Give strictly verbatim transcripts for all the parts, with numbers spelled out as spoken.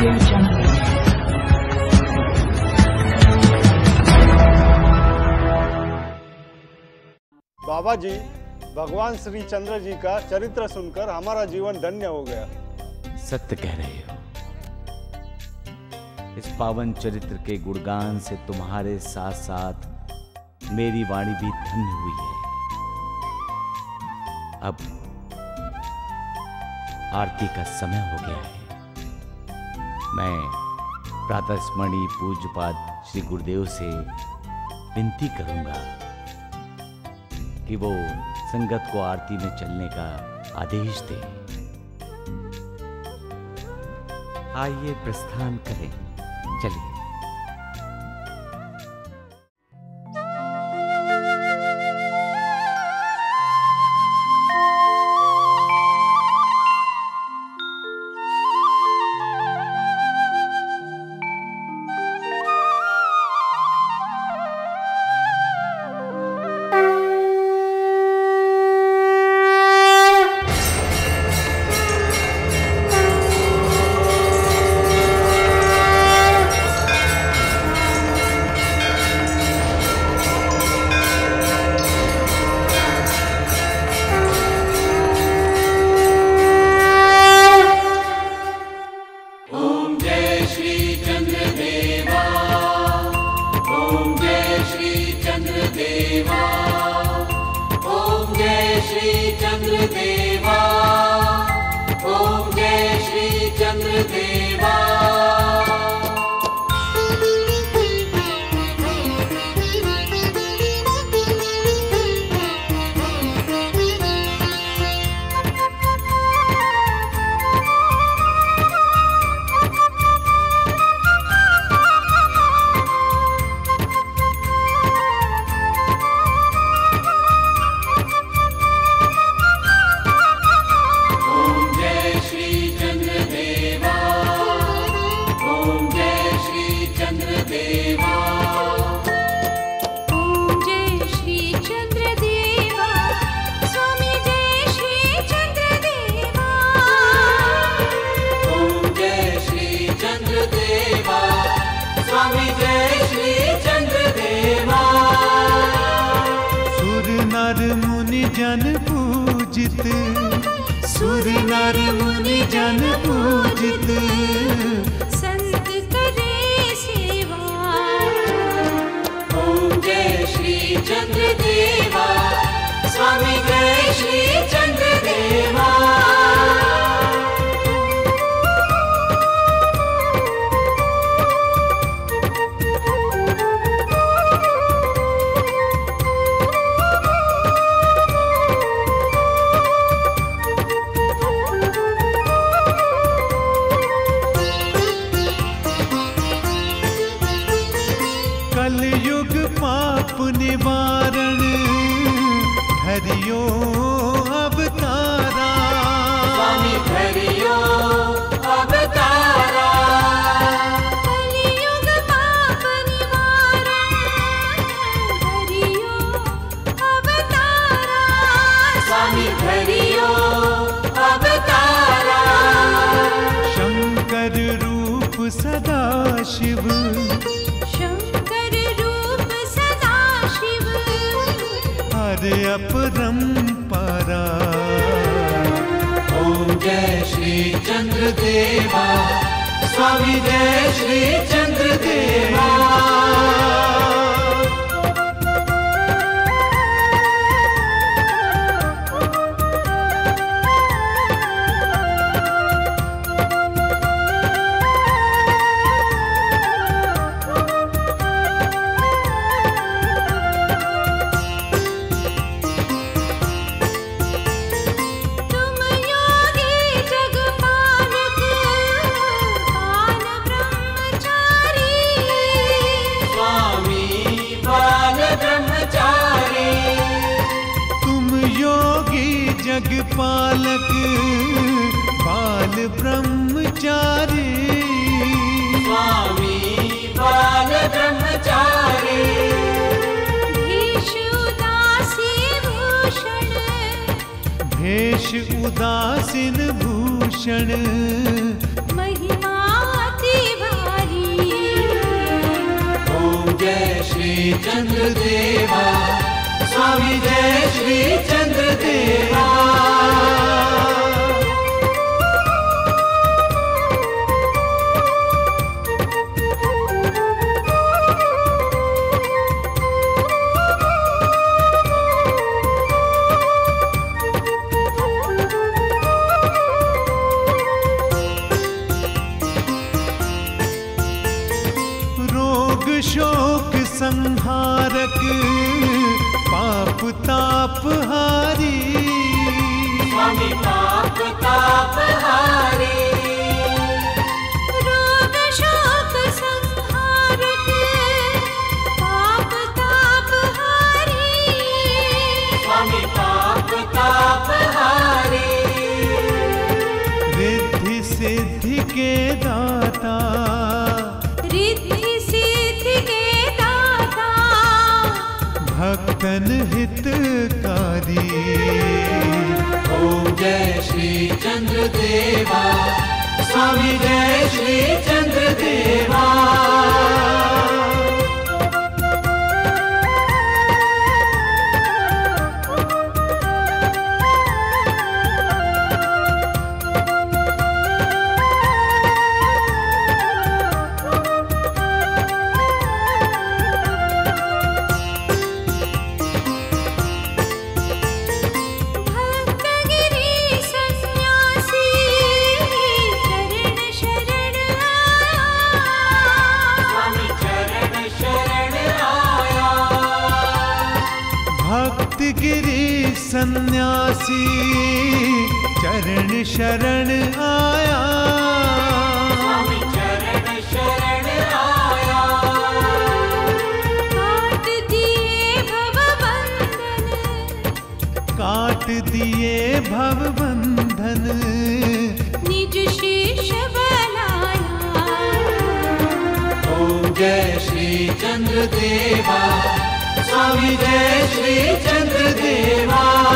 Audio Jungle. बाबा जी, भगवान श्री चंद्र जी का चरित्र सुनकर हमारा जीवन धन्य हो गया। सत्य कह रहे हो। इस पावन चरित्र के गुणगान से तुम्हारे साथ साथ मेरी वाणी भी धन्य हुई है। अब आरती का समय हो गया है। मैं प्रातः स्मरणीय पूज्यपाद श्री गुरुदेव से विनती करूंगा कि वो संगत को आरती में चलने का आदेश दे। आइए प्रस्थान करें, चलिए। भेष उदासीन भूषण महिमा श्री चंद्रदेवा, स्वामी जय श्री चंद्रदेवा। शोक संहारक पाप ताप हारी, स्वामी पाप ताप हारी। रोग शोक संहारक पाप ताप हारी, स्वामी पाप ताप हारी। रिद्धि सिद्धि के दाता, रिद्धि सिद्धि के दाता, भक्तन हितकारी। ओम जय श्री चंद्रदेवा, स्वामी जय श्री चंद्रदेवा। गिरी सन्यासी चरण शरण आया, स्वामी चरण शरण आया। काट दिए भव बंधन, काट दिए भव बंधन, निज शीश बनाया। ओम जय श्री चंद्रदेवा, स्वामी जय श्री चंद्रदेवा।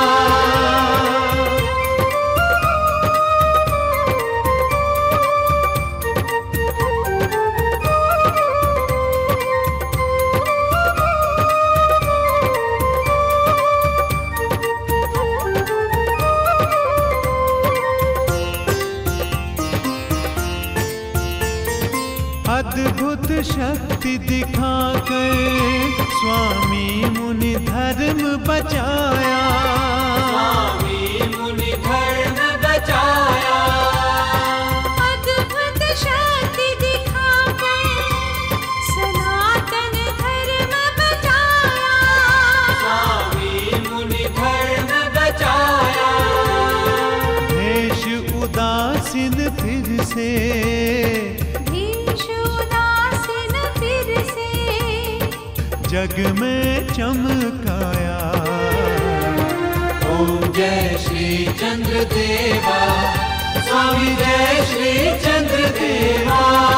अद्भुत शक्ति दिखाकर स्वामी मुनि धर्म बचाया, स्वामी मुनि धर्म बचाया। अद्भुत शक्ति दिखाकर सनातन धर्म बचाया, स्वामी मुनि धर्म बचाया। भेष उदासीन फिर से, जग में चमकाया। ओम जय श्री चंद्रदेवा, स्वामी जय श्री चंद्रदेवा।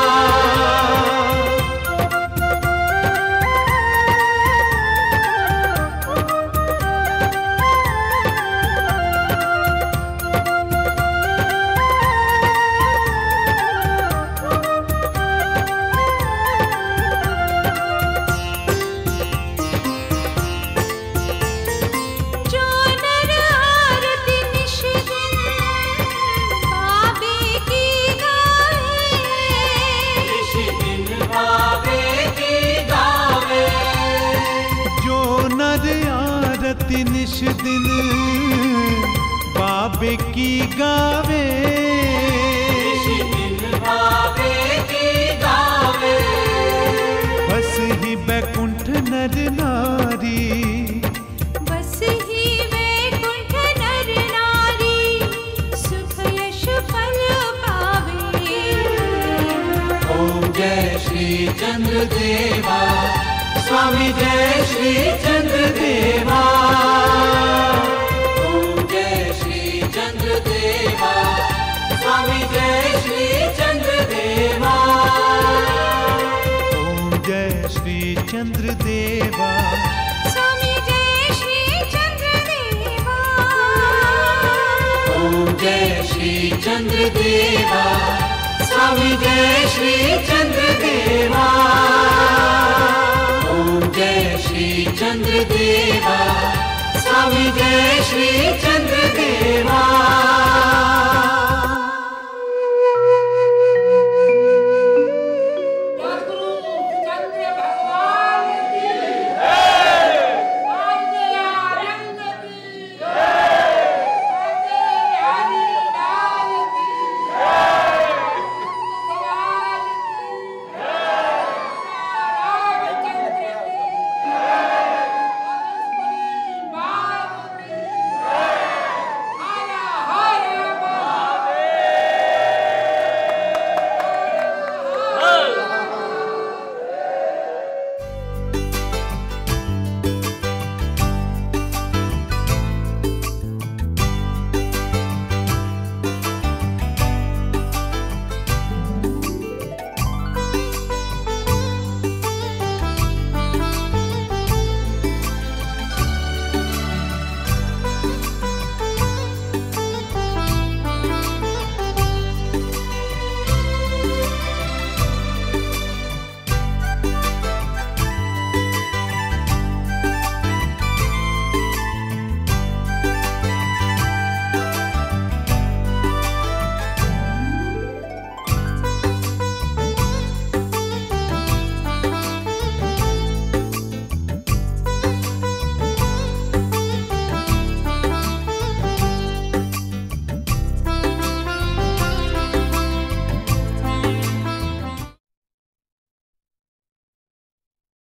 निश दिन बाबे की गावे, निश दिन बाबे की गावे। बस ही बैकुंठ नर नारी, बस ही बैकुंठ नर नारी, सुख यश फल पावे। ओम जय श्री चंद्रदेवा, स्वामी जय श्री चंद्रदेवा। ओम जय श्री चंद्रदेवा, स्वामी जय श्री चंद्रदेवा। ओम जय श्री चंद्रदेवा, स्वामी जय श्री चंद्रदेवा। ओम जय श्री चंद्रदेवा, स्वामी जय श्री चंद्रदेवा। ओम जय चंद्र देवा, स्वामी जय श्री चंद्र देवा।